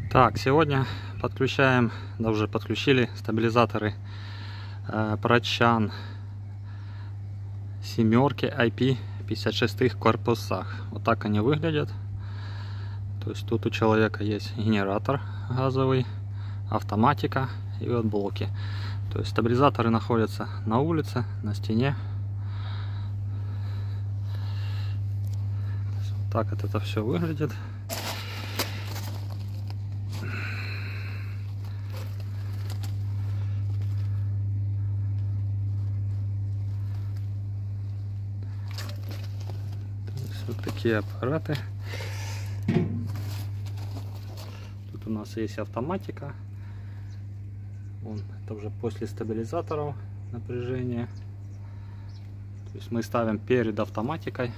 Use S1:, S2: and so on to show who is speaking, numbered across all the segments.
S1: Так, сегодня подключаем, да уже подключили стабилизаторы Прочан семерки IP56 корпусах. Вот так они выглядят. То есть тут у человека есть генератор газовый, автоматика и вот блоки. То есть стабилизаторы находятся на улице, на стене. Вот так вот это все выглядит. Вот такие аппараты. Тут у нас есть автоматика. Вон, это уже после стабилизаторов напряжение. То есть мы ставим перед автоматикой.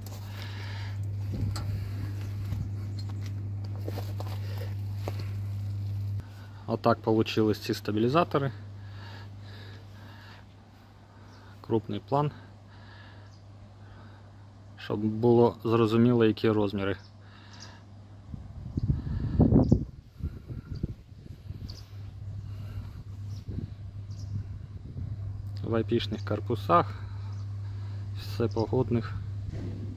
S1: Вот так получилось ці стабилизаторы. Крупний план, щоб було зрозуміло, які розміри. В IP-шних корпусах, всепогодних.